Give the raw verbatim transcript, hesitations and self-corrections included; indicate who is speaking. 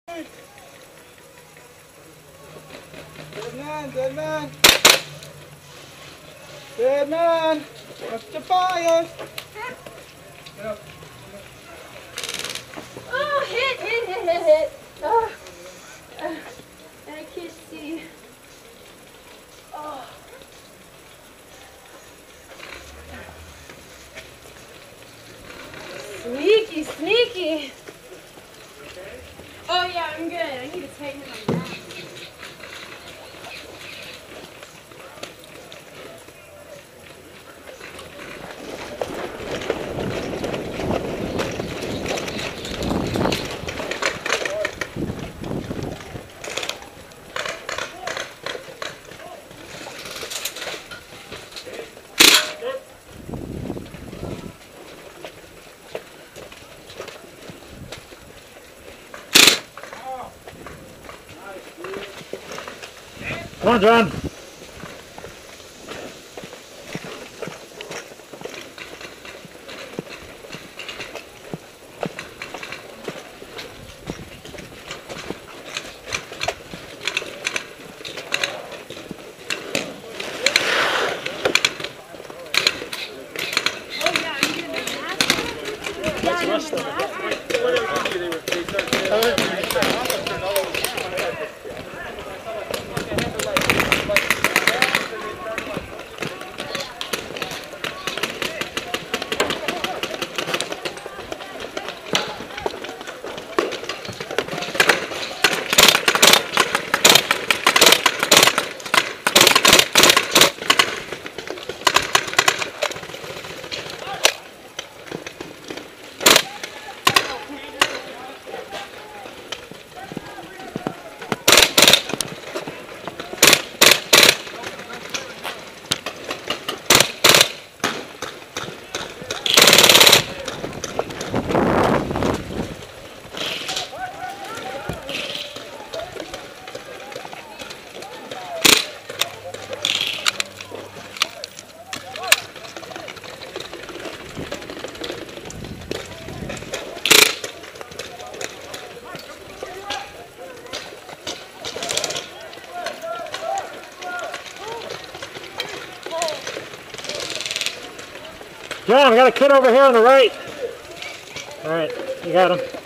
Speaker 1: Dead man, dead man. Dead man. Watch the fire. Yep.
Speaker 2: Oh, hit, hit, hit, hit, hit. Oh. Uh, I can't see. Oh. Sneaky, sneaky. Oh yeah, I'm good. I need to tighten my back.
Speaker 3: Come on, John. John, we got a kid over here on the right. All right, you got him.